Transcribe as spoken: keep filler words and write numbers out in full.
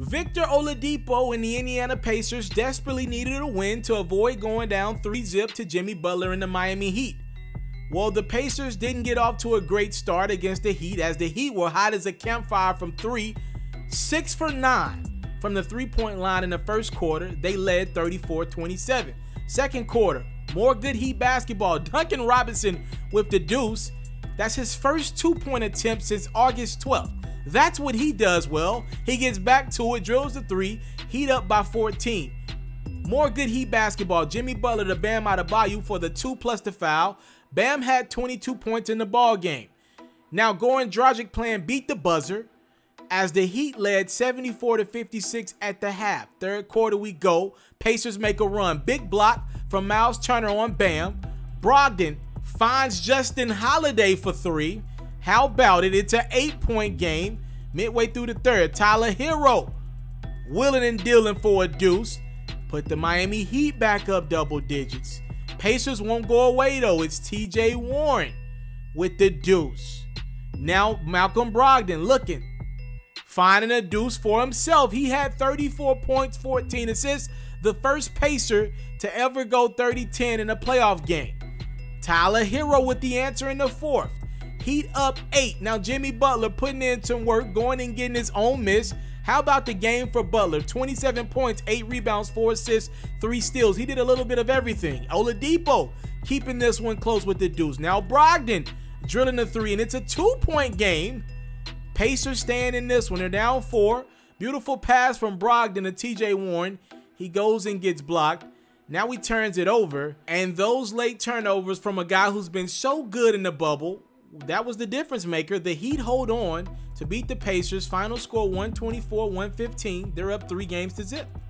Victor Oladipo and the Indiana Pacers desperately needed a win to avoid going down three zip to Jimmy Butler and the Miami Heat. Well, the Pacers didn't get off to a great start against the Heat, as the Heat were hot as a campfire from three, six for nine from the three-point line in the first quarter. They led thirty-four twenty-seven. Second quarter, more good Heat basketball. Duncan Robinson with the deuce. That's his first two-point attempt since August twelfth. That's what he does well. He gets back to it, drills the three, Heat up by fourteen. More good Heat basketball. Jimmy Butler to Bam Adebayo for the two plus the foul. Bam had twenty-two points in the ball game. Now Goran Dragic playing beat the buzzer as the Heat led seventy-four to fifty-six at the half. Third quarter we go. Pacers make a run. Big block from Miles Turner on Bam. Brogdon finds Justin Holiday for three. How about it? It's an eight-point game. Midway through the third, Tyler Hero willing and dealing for a deuce. Put the Miami Heat back up double digits. Pacers won't go away though. It's T J Warren with the deuce. Now Malcolm Brogdon looking, finding a deuce for himself. He had thirty-four points, fourteen assists. The first Pacer to ever go thirty ten in a playoff game. Tyler Hero with the answer in the fourth. Heat up eight. Now Jimmy Butler putting in some work, going and getting his own miss. How about the game for Butler? twenty-seven points, eight rebounds, four assists, three steals. He did a little bit of everything. Oladipo keeping this one close with the deuce. Now Brogdon drilling the three, and it's a two-point game. Pacers staying in this one. They're down four. Beautiful pass from Brogdon to T J Warren. He goes and gets blocked. Now he turns it over, and those late turnovers from a guy who's been so good in the bubble, that was the difference maker. The Heat hold on to beat the Pacers. Final score one twenty-four one fifteen. They're up three games to zip.